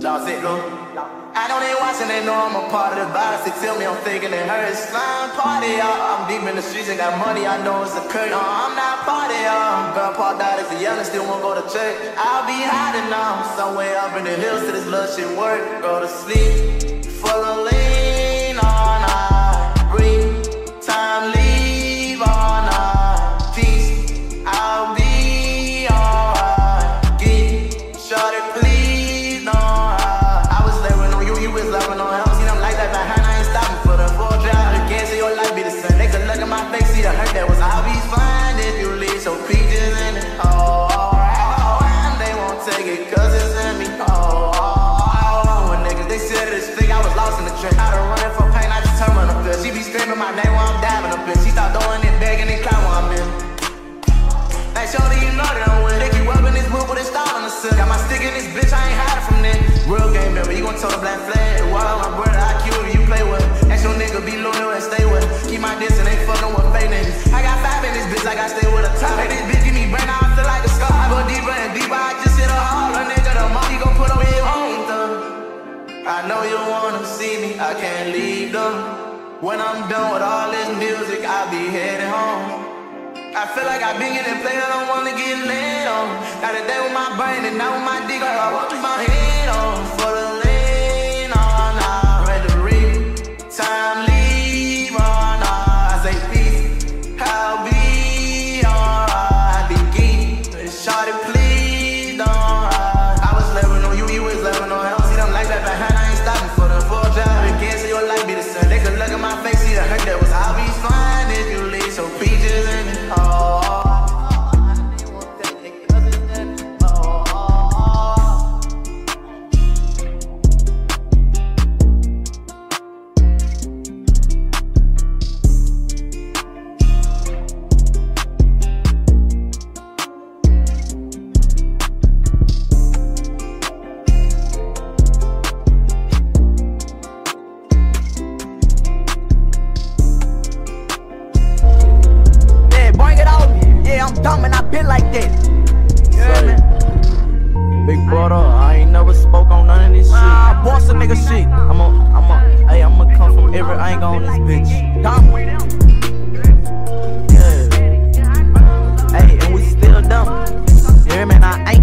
Lost it, look. I know they watching, they know I'm a part of the virus. They tell me I'm faking it hurts. Slime party, y'all. I'm deep in the streets and got money, I know it's a curtain. I'm not party, y'all. Grandpa died as a young and still won't go to church. I'll be hiding now, somewhere up in the hills till this little shit work. Go to sleep, full of lean all night. Breathe, time leave all night. Peace, I'll be alright. Get shorty, please, no. I was loving on you, you was loving on him. See them like that behind, I ain't stopping for the full drive. You can't see your life be the same. They could look at my face, see the hurt that was. I'll be fine if you leave, so peaches in it. Oh, and they won't take it cause it's in me. When niggas, they said this thing, I was lost in the train. Out of running for pain, I just turned on the bitch. She be screaming my name while I'm diving a bitch. She start throwing it back and then climb while I'm in. Hey, shorty, you know that I'm with it. Keep rubbing this boot with it start on the silk. Got my stick in this bitch, I ain't hiding from that. Real game member, you gon' tell the black flag. Wow, my brother, I kill you play with. Ask your nigga, be loyal and stay with. Keep my distance, ain't fucking with fake niggas. I got 5 in this bitch, I got stay with a top. Hey, this bitch give me brain, I feel like a scar. I go deeper and deeper, I just hit a hole. A nigga, the money gon' put on his home, though. I know you wanna see me, I can't leave them. When I'm done with all this music, I'll be heading home. I feel like I've been getting played, I don't wanna get laid on. Got a day with my brain and now with my dick, I walk with my head on. For the lane, all night, ready to read. Time leave, all night. I say peace, I'll be alright. I be geek, shawty please don't ride. I was living on you, you was living on hell. See them like that behind, I ain't stopping for the full drive. You can't see your life be the same. They could look at my face, see the hurt that was. I'll be fine if you leave, so peaches in it. I'm dumb and I been like that. Yeah, man. Big brother, I ain't never spoke on none of this shit. Nah, boss a nigga shit. I'ma come from every angle on this bitch. Dumb. Yeah. Hey, and we still dumb. Yeah, man, I ain't